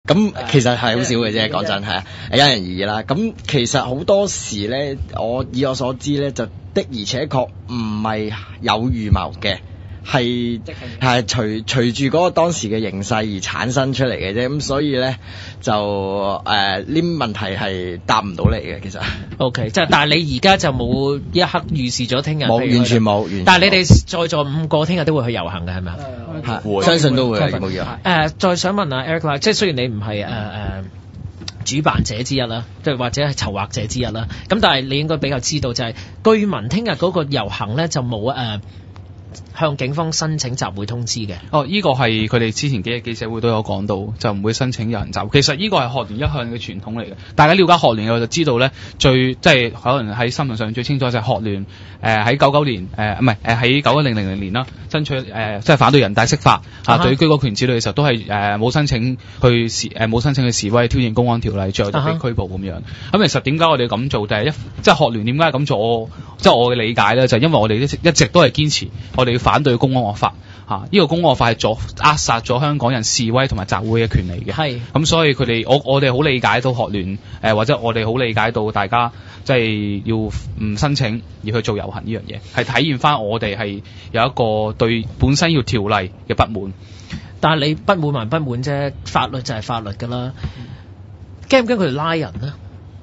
咁其實係好少嘅啫，講真係啊，因人而異啦。咁其實好多時咧，以我所知咧，就的而且確唔係有預謀嘅。係隨住嗰個當時嘅形勢而產生出嚟嘅啫，咁所以咧就呢啲問題係答唔到你嘅，其實。 OK， 即係但係你而家就冇一刻預示咗聽日。 冇，完全冇。 但係你哋在座5個聽日都會去遊行嘅係咪啊？ 係，相信都會冇嘢。 再想問下 Eric 啦，即係雖然你唔係主辦者之一啦，即係或者係籌劃者之一啦，咁但係你應該比較知道就係據聞聽日嗰個遊行咧就冇向警方申請集會通知嘅。 呢個係佢哋之前幾日記者會都有講到，就唔會申請有人集。其實呢個係學聯一向嘅傳統嚟嘅。大家了解學聯嘅就知道咧，即係可能喺新聞上最清楚就係學聯喺99年喺9100年啦，爭取即係反對人大釋法對於居國權之類嘅時候都係冇申請去示威挑戰公安條例，最後就被拘捕咁樣。咁其實點解我哋咁做？即係學聯點解咁做？即係我嘅理解咧，就係因為我哋一直都係堅持我哋要反對公安惡法呢個公安惡法係扼殺咗香港人示威同埋集會嘅權利嘅。係咁，所以佢哋我哋好理解到學聯或者我哋好理解到大家即係要唔申請而去做遊行呢樣嘢，係體現翻我哋係有一個對本身要條例嘅不滿。 但係你不滿還不滿啫，法律就係法律㗎啦。驚唔驚佢哋拉人呢？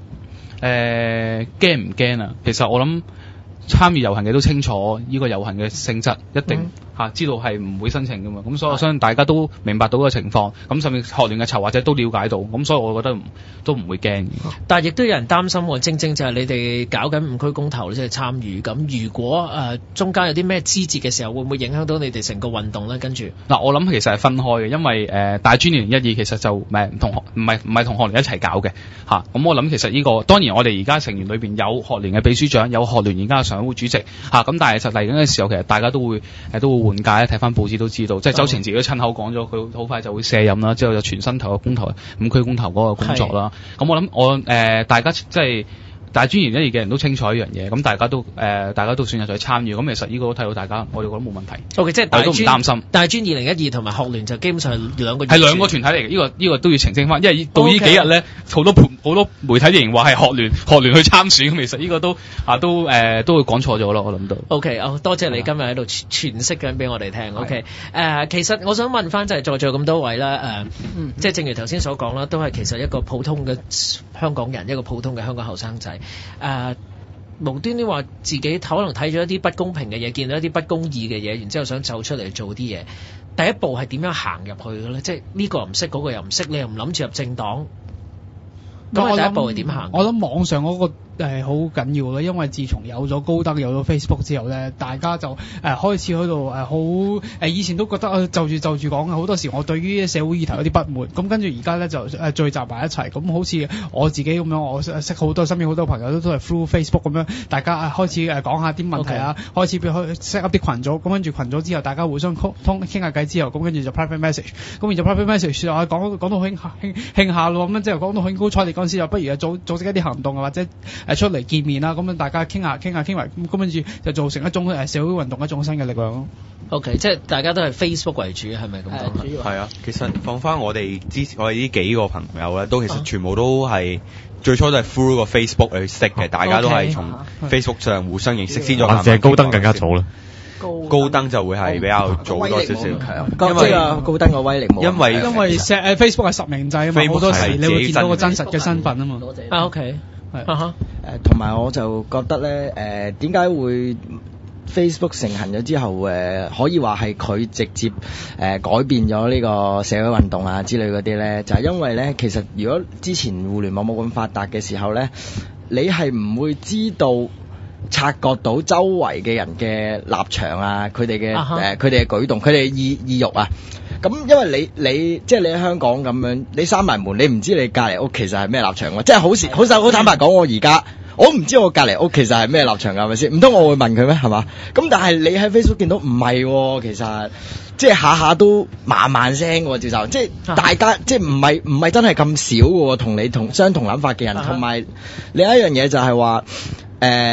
驚唔驚啊？其實我諗參與遊行嘅都清楚呢個遊行嘅性質，一定知道係唔會申請㗎嘛。咁所以我相信大家都明白到個情況，咁甚至學聯嘅籌劃者都了解到，咁所以我覺得都唔會驚。 但係亦都有人擔心喎，正正就係你哋搞緊5區公投即係參與，咁如果中間有啲咩枝節嘅時候，會唔會影響到你哋成個運動咧？跟住我諗其實係分開嘅，因為大專2012其實就唔係同學聯一齊搞嘅咁我諗其實呢個當然我哋而家成員裏邊有學聯嘅秘書長，有學聯而家嘅常委會主席咁但係實嚟緊嘅時候，其實大家都會換屆，睇翻報紙都知道，即係周庭自己都親口講咗，佢好快就會卸任啦，之後就全身投入公投5區公投嗰個工作啦。咁我諗大家即係大專2012嘅人都清楚一樣嘢，咁大家都選擇咗參與，咁其實呢個都睇到大家，我哋覺得冇問題。 OK， 即係大專都唔擔心。 大專2012同埋學聯就基本上係兩個團體嚟嘅，呢個都要澄清翻，因為到呢幾日咧，好多媒體仍然話係學聯去參選，咁其實呢個都會講錯咗咯，我諗到。 OK， 多謝你今日喺度詮釋緊俾我哋聽。OK， 其實我想問翻就係在座咁多位啦，即係正如頭先所講啦，都係其實一個普通嘅香港人，一個普通嘅香港後生仔。無端端話自己可能睇咗一啲不公平嘅嘢，見到一啲不公義嘅嘢，然之後想走出嚟做啲嘢。第一步係點樣行入去嘅咧？即係呢個又唔識，嗰個又唔識，你又唔諗住入政黨，咁第一步係點行？ 我諗網上嗰個好緊要啦，因為自從有咗高登有咗 Facebook 之後咧，大家就開始喺度好以前都覺得就住講嘅，好多時我對於社會議題有啲不滿，咁跟住而家咧就聚集埋一齊，咁好似我自己咁樣，我識好多身邊好多朋友都係 through Facebook 咁樣，大家開始講下啲問題啊，開始set up 啲群組，咁跟住群組之後大家互相傾下偈之後，咁跟住就 private message， 咁然之後 private message 講到興下咯，咁之後講到興高采烈嗰陣時，就不如組織一啲行動啊，或者出嚟見面啦，咁樣大家傾埋，咁跟住就造成一種社會運動一種新嘅力量咯。 OK， 即係大家都係 Facebook 為主，係咪咁講？ 係啊，其實放翻我哋呢幾個朋友咧，都其實全部都係最初都係 through 個 Facebook 去識嘅，大家都係從 Facebook 上互相認識先咗。 淨係高登更加早啦。 高登就會係比較早多少少， 因為高登個威力冇。 因為 Facebook 係實名制啊嘛，好多時你會見到個真實嘅身份啊嘛。 OK， 係同埋我就覺得咧，點解會 Facebook 成行咗之後，可以話係佢直接改變咗呢個社會運動啊之類嗰啲咧，就係因為咧，其實如果之前互聯網冇咁發達嘅時候咧，你係唔會知道察覺到周圍嘅人嘅立場啊，佢哋嘅舉動，佢哋嘅意欲啊。咁因為你即係你喺香港咁樣，你閂埋門，你唔知你隔離屋其實係咩立場喎，即係好坦白講，我唔知我隔離屋其實係咩立場㗎，係咪先？唔通我會問佢咩？係嘛？咁但係你喺 Facebook 見到唔係喎，其實即係下下都萬聲喎，照受，即係大家即係唔係真係咁少喎，同你相同諗法嘅人，同埋另一樣嘢就係話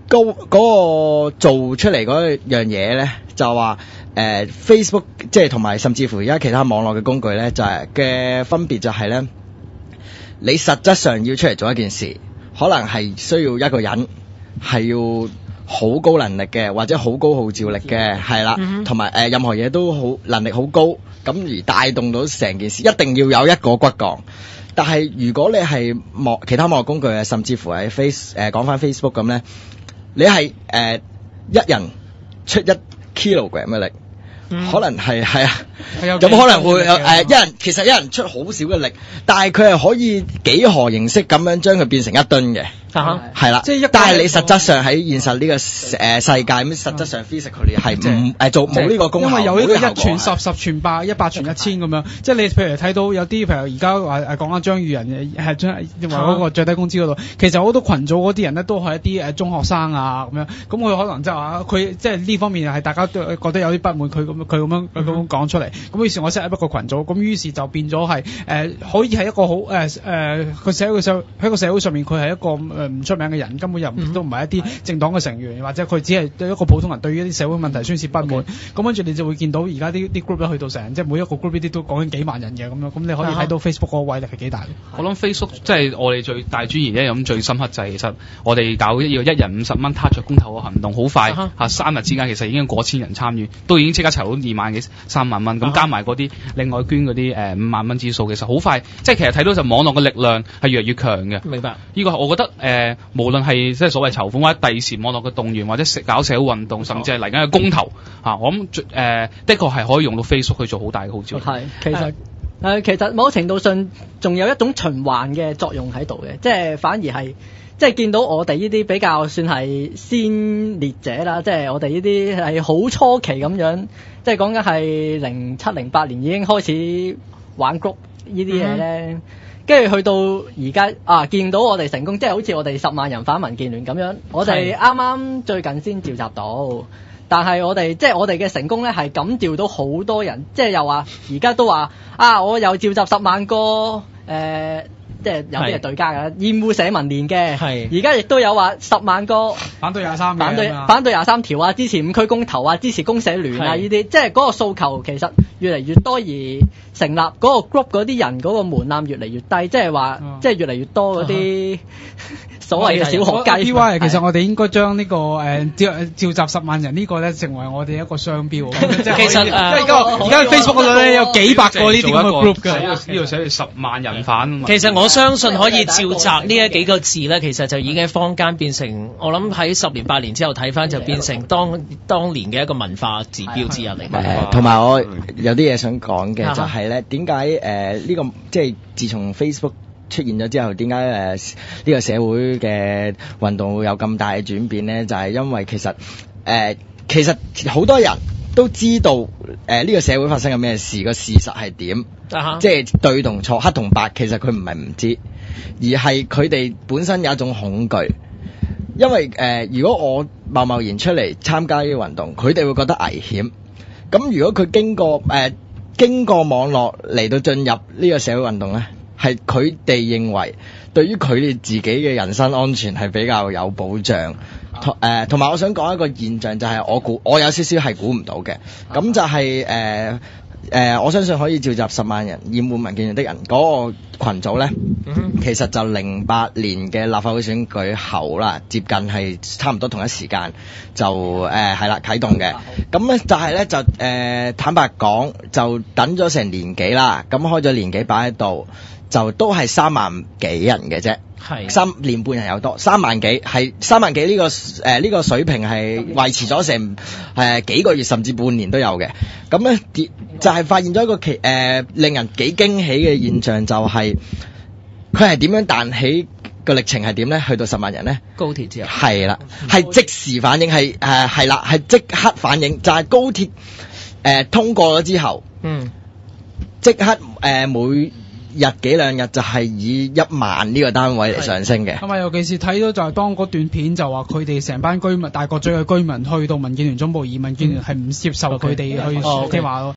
嗰個做出嚟嗰樣嘢咧，就話Facebook 即係同埋甚至乎而家其他網絡嘅工具咧，就係嘅分別就係咧，你實質上要出嚟做一件事，可能係需要一個人係要好高能力嘅，或者好高號召力嘅，係啦，同埋任何嘢都好能力好高，咁而帶動到成件事，一定要有一個骨幹。但係如果你係其他網絡工具啊，甚至乎係講翻 Facebook 咁咧，你係一人出1 kilogram 嘅力，可能係啊，咁可能會其實一人出好少嘅力，但係佢係可以幾何形式咁樣將佢變成1噸嘅。係啦，但係你實質上喺現實呢個世界咁，實質上 physically 係唔做冇呢個功效， 因為有呢個1傳10、10傳100、100傳1000咁樣，即係你譬如睇到有啲譬如而家話講緊張宇人係將話嗰個最低工資嗰度，其實好多群組嗰啲人咧都係一啲中學生啊咁樣，咁佢可能即係話佢即係呢方面係大家都覺得有啲不滿，佢咁樣講出嚟，咁於是我 set up 一個群組，咁於是就變咗係可以係一個好喺個社會上面佢係一個唔出名嘅人，根本又都唔係一啲政黨嘅成員，或者佢只係一個普通人對於一啲社會問題宣泄不滿。咁跟住你就會見到而家啲 group 咧去到成，即係每一個 group 呢啲都講緊幾萬人嘅咁樣。咁你可以睇到 Facebook 嗰個威力係幾大。 我諗 Facebook 即係我哋最大專業咧，咁最深刻就係其實我哋搞要1人50蚊 touch 公投嘅行動，好快3日之間其實已經過千人參與，都已經即刻籌到2萬幾3萬蚊，咁加埋嗰啲另外捐嗰啲5萬蚊指數，其實好快，即係其實睇到就網絡嘅力量係越嚟越強嘅。 明白。 呢個我覺得無論係即係所謂籌款或者第時網絡嘅動員，或者搞社會運動，甚至係嚟緊嘅公投我諗的確係可以用到 Facebook 去做好大嘅號召。 係，其實某程度上仲有一種循環嘅作用喺度嘅，即係反而係即係見到我哋呢啲比較算係先烈者啦，即係我哋呢啲係好初期咁樣，即係講緊係07、08年已經開始玩 group 呢啲嘢咧。跟住去到而家見到我哋成功，即係好似我哋10萬人反民建聯咁樣，我哋啱啱最近先召集到，但係我哋即係我哋嘅成功咧係感召到好多人，即係又話而家都話我又召集10萬個即係有啲係對家㗎，厭惡社民連嘅，而家亦都有話10萬個反對23 反對23條啊，支持5區公投啊，支持公社聯啊呢啲，即係嗰個訴求其實越嚟越多，而成立嗰個 group 嗰啲人嗰個門檻越嚟越低，即係話即係越嚟越多嗰啲所謂嘅小學雞。 DY 其實我哋應該將呢個召集10萬人呢個咧成為我哋一個商標。 其實而家 Facebook 嗰度咧有幾百個呢啲咁嘅 group 㗎。 呢度寫住10萬人反。 其實我相信可以召集呢幾個字咧，其實就已經喺坊間變成，我諗喺10年8年之後睇翻就變成當年嘅一個文化指標之一嚟。 同埋我有啲嘢想講嘅就係咧，點解呢個即係自從 Facebook 出現咗之後，點解呢個社會嘅運動會有咁大嘅轉變咧？就係因為其實好多人都知道呢個社會發生緊咩事，個事實係點，即係對同錯、黑同白，其實佢唔係唔知，而係佢哋本身有一種恐懼。因為如果我貿然出嚟參加呢個運動，佢哋會覺得危險。咁如果佢經過網絡嚟到進入呢個社會運動咧，係佢哋認為對於佢哋自己嘅人身安全係比較有保障。同埋我想講一個現象，就係我有少少係估唔到嘅，咁就係我相信可以召集10萬人厭惡民建聯的人嗰個群組咧，其實就08年嘅立法會選舉後啦，接近係差唔多同一時間就係啦啟動嘅。咁咧就係咧就坦白講就等咗成年幾啦，咁開咗年幾擺喺度，就都係3萬幾人嘅啫。3年半人有多，3萬幾係3萬幾呢個水平係維持咗成幾個月甚至半年都有嘅。咁咧就係發現咗一個令人幾驚喜嘅現象，就係佢係點樣彈起個歷程係點咧？去到10萬人咧， 高鐵之後係啦，係即時反應，係啦，係即刻反應，就係高鐵通過咗之後，即刻每日幾兩日就係以1萬呢個單位嚟上升嘅。 咁啊，尤其是睇到就係當嗰段片就話佢哋成班居民大角咀嘅居民去到民建聯總部，而民建聯係唔接受佢哋去說話咯。